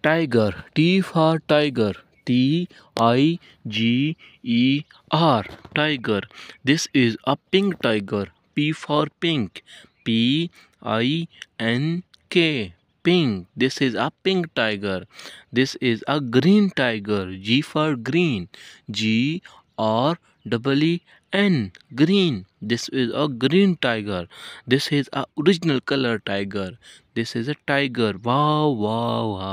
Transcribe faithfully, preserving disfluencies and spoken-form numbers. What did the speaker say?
Tiger. T for tiger. T I G E R. Tiger. This is a pink tiger. P for pink. P I N K. Pink. This is a pink tiger. This is a green tiger. G for green. G R E E N. Green. This is a green tiger. This is a original color tiger. This is a tiger. Wow, wow, wow.